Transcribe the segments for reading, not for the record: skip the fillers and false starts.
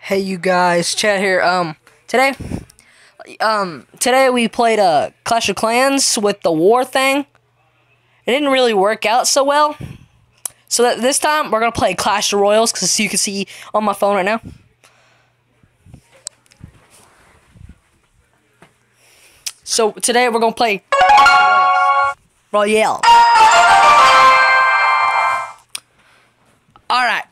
Hey you guys, Chad here. Today we played Clash of Clans with the war thing. It didn't really work out so well. So this time we're gonna play Clash of Royals, because you can see on my phone right now. So today we're gonna play Royale. All right.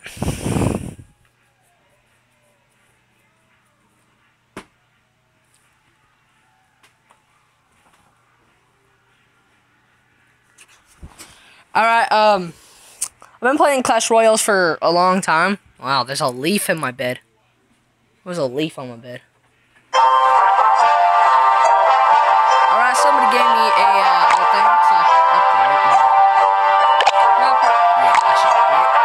Alright, I've been playing Clash Royales for a long time. Wow, there's a leaf in my bed. There's a leaf on my bed. Alright, somebody gave me a, little thing, so I can upgrade it. Yeah, I should upgrade it.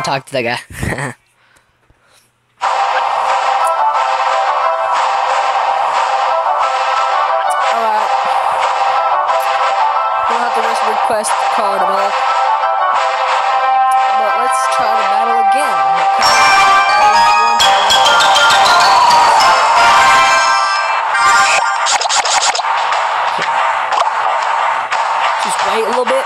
talk to that guy. Alright. We don't have to just request the card at all. But let's try the battle again. Just wait a little bit.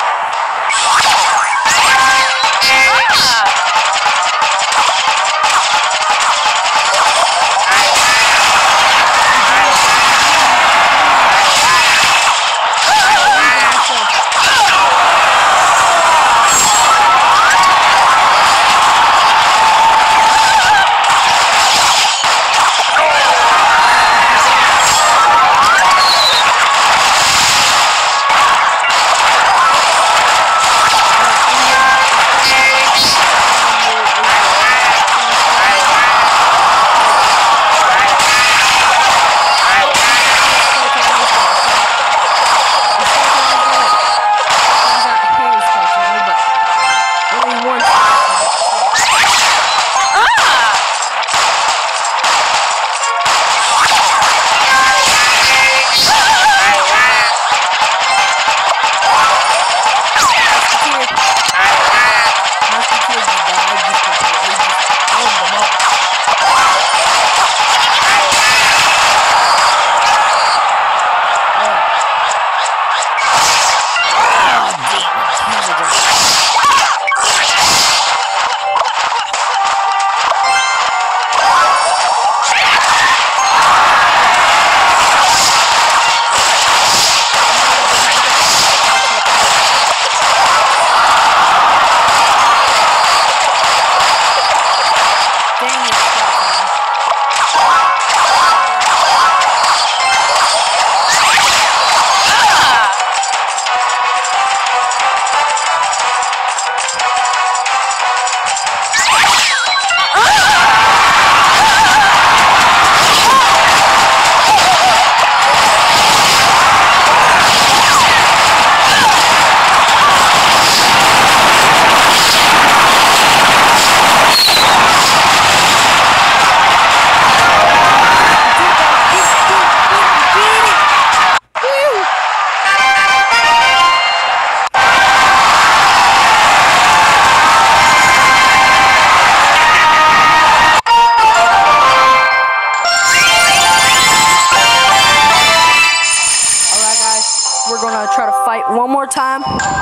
We're gonna try to fight one more time.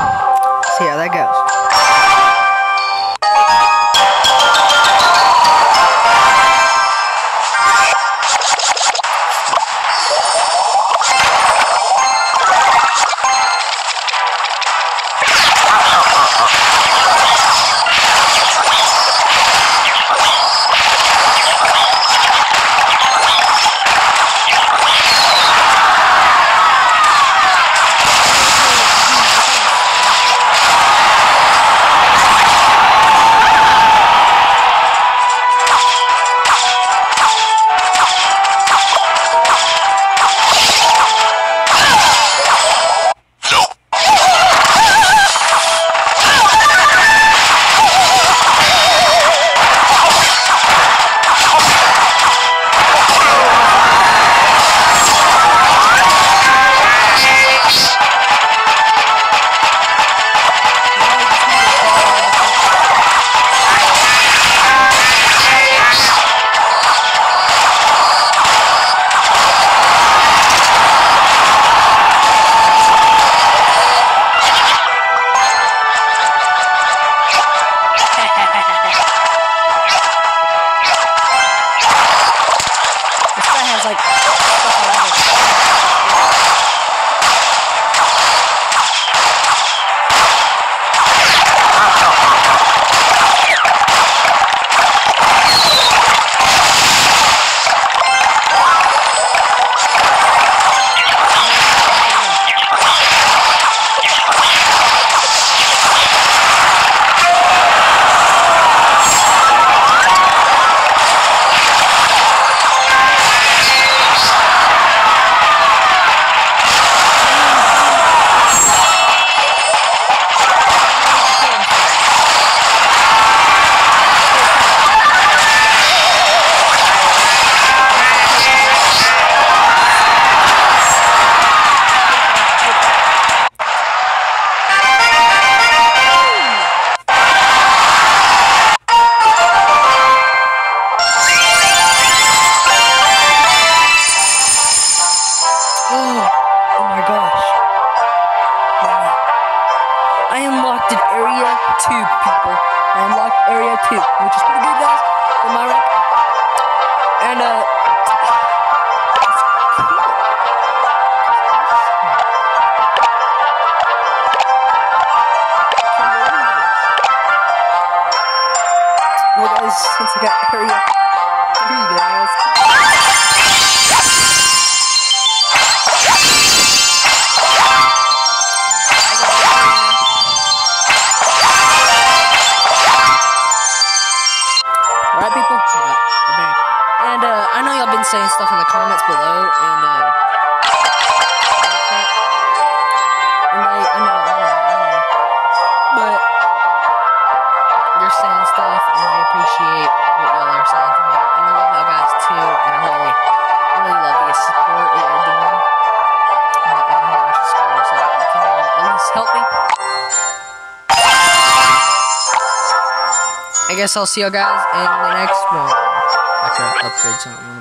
See how that goes. been saying stuff in the comments below, and I know, but you're saying stuff, and I appreciate what y'all are saying to me, and I love y'all guys too, and I really love the support that you're doing. I don't have much to spare, so you can at least help me. I guess I'll see y'all guys in the next one. After I upgrade something.